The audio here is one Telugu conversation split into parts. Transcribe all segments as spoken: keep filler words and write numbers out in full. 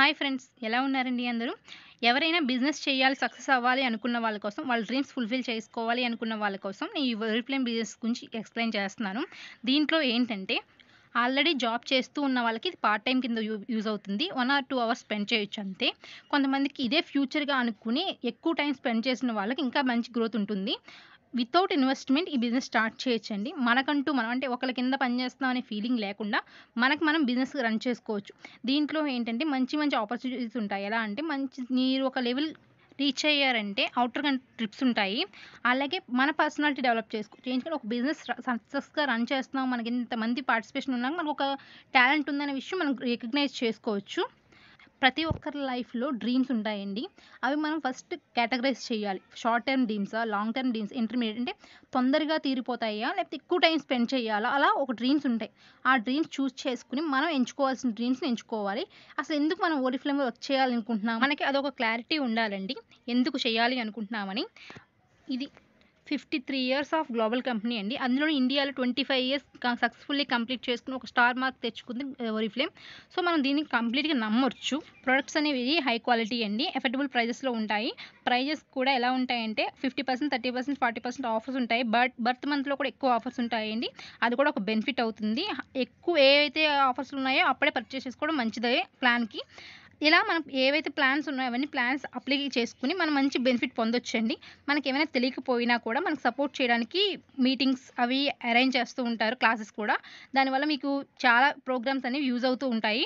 హాయ్ ఫ్రెండ్స్, ఎలా ఉన్నారండి అందరూ? ఎవరైనా బిజినెస్ చేయాలి, సక్సెస్ అవ్వాలి అనుకున్న వాళ్ళ కోసం, వాళ్ళ డ్రీమ్స్ ఫుల్‌ఫిల్ చేసుకోవాలి అనుకున్న వాళ్ళ కోసం, నేను ఈ వరిఫ్లేమ్ బిజినెస్ గురించి ఎక్స్‌ప్లెయిన్ చేస్తున్నాను. దీంట్లో ఏంటంటే, ఆల్రెడీ జాబ్ చేస్తూ ఉన్న వాళ్ళకి ఇది పార్ట్ టైమ్ కింద యూ యూజ్ అవుతుంది. ఒకటి ఆర్ రెండు అవర్స్ స్పెండ్ చేయొచ్చు అంతే. కొంతమందికి ఇదే ఫ్యూచర్‌గా అనుకుని ఎక్కువ టైమ్ స్పెండ్ చేసిన వాళ్ళకి ఇంకా మంచి గ్రోత్ ఉంటుంది. వితౌట్ ఇన్వెస్ట్‌మెంట్ ఈ బిజినెస్ స్టార్ట్ చేయొచ్చండి. మనకంటూ మనం అంటే ఒకళ్ళ కింద పని చేస్తున్నాం అనే ఫీలింగ్ లేకుండా మనకు మనం బిజినెస్ రన్ చేసుకోవచ్చు. దీంట్లో ఏంటంటే మంచి మంచి ఆపర్చునిటీస్ ఉంటాయి. ఎలా అంటే మంచి మీరు ఒక లెవెల్ రీచ్ అయ్యారంటే ఔటర్ కన్ ట్రిప్స్ ఉంటాయి. అలాగే మన పర్సనాలిటీ డెవలప్ చేసుకో చేయించుకొని ఒక బిజినెస్ ర సక్సెస్‌గా రన్ చేస్తున్నాం. మనకి ఇంతమంది పార్టిసిపేషన్ ఉన్నాక మనకు ఒక టాలెంట్ ఉందనే విషయం మనం రికగ్నైజ్ చేసుకోవచ్చు. ప్రతి ఒక్కరి లైఫ్‌లో డ్రీమ్స్ ఉంటాయండి. అవి మనం ఫస్ట్ కేటగరైజ్ చేయాలి. షార్ట్ టర్మ్ డ్రీమ్సా? లాంగ్ టర్మ్ డ్రీమ్స్, ఇంటర్మీడియేట్ అంటే తొందరగా తీరిపోతాయా? లేకపోతే ఎక్కువ టైమ్ స్పెండ్ చేయాలా? అలా ఒక డ్రీమ్స్ ఉంటాయి. ఆ డ్రీమ్స్ చూజ్ చేసుకొని మనం ఎంచుకోవాల్సిన డ్రీమ్స్‌ని ఎంచుకోవాలి. అసలు ఎందుకు మనం ఓరిఫ్లేమ్‌లో వర్క్ చేయాలనుకుంటున్నాం? మనకి అదొక క్లారిటీ ఉండాలండి. ఎందుకు చేయాలి అనుకుంటున్నామని. ఇది fifty three years of global company అండి. అందులోను ఇండియాలో ట్వంటీ ఫైవ్ ఇయర్స్ క సక్సెస్‌ఫుల్లీ కంప్లీట్ చేసుకొని ఒక స్టార్ మార్క్ తెచ్చుకుంది ఆహ్, ఓరిఫ్లేమ్. సో, మనం దీన్ని కంప్లీట్‌గా నమ్మొచ్చు. ప్రొడక్ట్స్ అనేవి హై క్వాలిటీ అండి. ఎఫర్డబుల్ ప్రైజెస్‌లో ఉంటాయి. ప్రైజెస్ కూడా ఎలా ఉంటాయంటే fifty percent, thirty percent, forty percent offers ఉంటాయి. బట్ బర్త్ మంత్‌లో కూడా ఎక్కువ ఆఫర్స్ ఉంటాయండి. అది కూడా ఒక బెనిఫిట్ అవుతుంది. హ ఎక్కువ ఏవైతే ఆఫర్స్ ఉన్నాయో అప్పుడే పర్చేస్ చేసుకోవడం మంచిదే ప్లాన్‌కి. ఇలా మనం ఏవైతే ప్లాన్స్ ఉన్నాయో అవన్నీ ప్లాన్స్ అప్లై చేసుకొని మనం మంచి బెనిఫిట్ పొందొచ్చండి. మనకేమైనా తెలియకపోయినా కూడా మనకు సపోర్ట్ చేయడానికి మీటింగ్స్ అవి అరేంజ్ చేస్తూ ఉంటారు. క్లాసెస్ కూడా. దానివల్ల మీకు చాలా ప్రోగ్రామ్స్ అనేవి యూజ్ అవుతూ ఉంటాయి.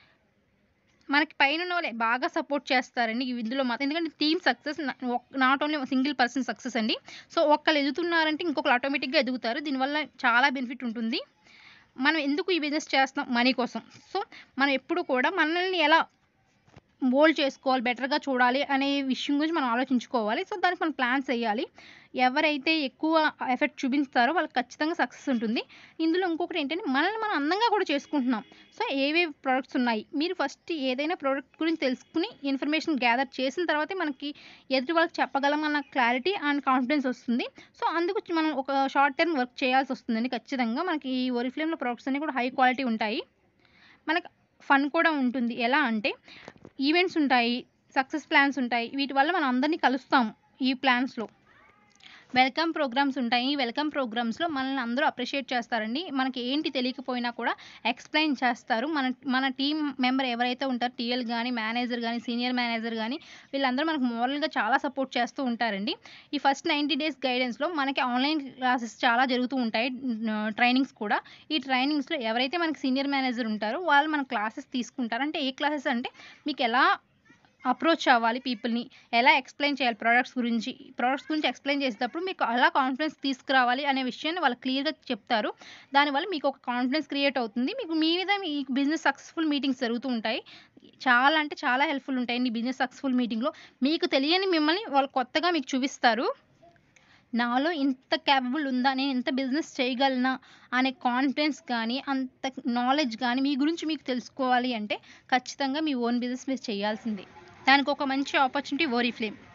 మనకి పైనున్న వాళ్ళే బాగా సపోర్ట్ చేస్తారండి ఇందులో మాత్రం. ఎందుకంటే టీమ్ సక్సెస్ న ఒక్ not only single person success అండి. సో, ఒక్కళ్ళు ఎదుగుతున్నారంటే ఇంకొకళ్ళు ఆటోమేటిక్‌గా ఎదుగుతారు. దీనివల్ల చాలా బెనిఫిట్ ఉంటుంది. మనం ఎందుకు ఈ బిజినెస్ చేస్తున్నాం? మనీ కోసం. సో, మనం ఎప్పుడు కూడా మనల్ని ఎలా మోల్డ్ చేసుకోవాలి, బెటర్‌గా చూడాలి అనే విషయం గురించి మనం ఆలోచించుకోవాలి. సో, దానికి మనం ప్లాన్స్ ఎయ్యాలి. ఎవరైతే ఎక్కువ ఎఫర్ట్ చూపిస్తారో వాళ్ళకి ఖచ్చితంగా సక్సెస్ ఉంటుంది. ఇందులో ఇంకొకటి ఏంటంటే మనల్ని మనం అందంగా కూడా చేసుకుంటున్నాం. సో, ఏవేవి ప్రొడక్ట్స్ ఉన్నాయి. మీరు ఫస్ట్ ఏదైనా ప్రొడక్ట్ గురించి తెలుసుకొని ఇన్ఫర్మేషన్ గ్యాదర్ చేసిన తర్వాతే మనకి ఎదుటి వాళ్ళకి చెప్పగలం అన్న క్లారిటీ అండ్ కాన్ఫిడెన్స్ వస్తుంది. సో, అందుకు చ్ మనం ఒక షార్ట్ టర్మ్ వర్క్ చేయాల్సొస్తుందండి ఖచ్చితంగా. మనకి ఈ ఓరిఫ్లేమ్‌లో ప్రొడక్ట్స్ అన్నీ కూడా హై క్వాలిటీ ఉంటాయి. మనకి ఫన్ కూడా ఉంటుంది. ఎలా అంటే ఈవెంట్స్ ఉంటాయి. సక్సెస్ ప్లాన్స్ ఉంటాయి. వీటి వల్ల మనం అందరిని కలుస్తాం ఈ ప్లాన్స్‌లో. వెల్కమ్ ప్రోగ్రామ్స్ ఉంటాయి. ఈ వెల్కమ్ ప్రోగ్రామ్స్‌లో మనల్ని అందరూ అప్రిషియేట్ చేస్తారండి. మనకి ఏంటి తెలియకపోయినా కూడా ఎక్స్‌ప్లెయిన్ చేస్తారు. మన మన టీమ్ మెంబర్ ఎవరైతే ఉంటారో టీఎల్ గాని, మేనేజర్ గాని, సీనియర్ మేనేజర్ గాని వీళ్ళందరూ మనకు మోరల్‌గా చాలా సపోర్ట్ చేస్తూ ఉంటారండి. ఈ ఫస్ట్ నైంటీ డేస్ గైడెన్స్‌లో మనకి ఆన్‌లైన్ క్లాసెస్ చాలా జరుగుతూ ఉంటాయి. ఆహ్, ట్రైనింగ్స్ కూడా. ఈ ట్రైనింగ్స్‌లో ఎవరైతే మనకి సీనియర్ మేనేజర్ ఉంటారో వాళ్ళు మన క్లాసెస్ తీసుకుంటారు. అంటే ఏ క్లాసెస్ అంటే మీకెలా అప్రోచ్ అవ్వాలి పీపుల్‌ని. ఎలా ఎక్స్‌ప్లెయిన్ చేయాలి ప్రొడక్ట్స్ గురించి. ప్రొడక్ట్స్ గురించి ఎక్స్‌ప్లెయిన్ చేసేటప్పుడు మీకు ఎలా కాన్ఫిడెన్స్ తీసుకురావాలి అనే విషయాన్ని వాళ్ళు క్లియర్‌గా చెప్తారు. దానివల్ల మీకు ఒక కాన్ఫిడెన్స్ క్రియేట్ అవుతుంది. మీకు మీ మీద మీ బిజినెస్ సక్సెస్‌ఫుల్ మీటింగ్స్ జరుగుతూ ఉంటాయి. చాలా అంటే చాలా హెల్ప్‌ఫుల్ ఉంటాయండి బిజినెస్ సక్సెస్‌ఫుల్ మీటింగ్‌లో. మీకు తెలియని మిమ్మల్ని వాళ్ళు కొత్తగా మీకు చూపిస్తారు. నాలో ఇంత కేపబుల్ ఉందా? నేను ఇంత బిజినెస్ చేయగలనా? అనే కాన్ఫిడెన్స్ గానీ, అంత నాలెడ్జ్ గానీ మీ గురించి మీకు తెలుసుకోవాలి అంటే ఖచ్చితంగా మీ ఓన్ బిజినెస్ మీరు చేయాల్సిందే. దానికొక మంచి ఆపర్చునిటీ ఓరిఫ్లేమ్.